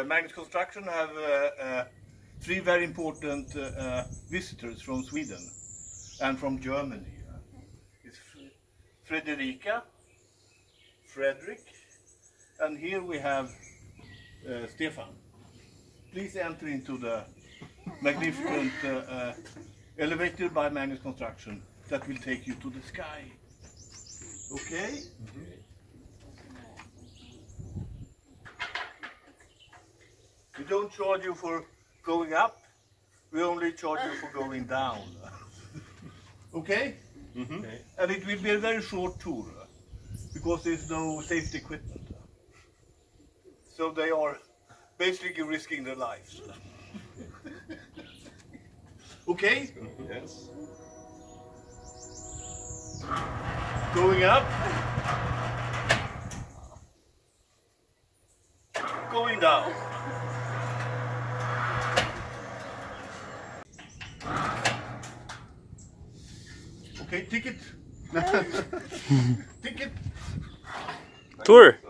Magnus Construction have three very important visitors from Sweden and from Germany. It's Frederica, Frederick, and here we have Stefan. Please enter into the magnificent elevator by Magnus Construction that will take you to the sky. Okay? We don't charge you for going up, we only charge you for going down. Okay? Okay. And it will be a very short tour because there's no safety equipment. So they are basically risking their lives. Okay? Yes. Going up. Going down. Okay, ticket. Ticket. Tour.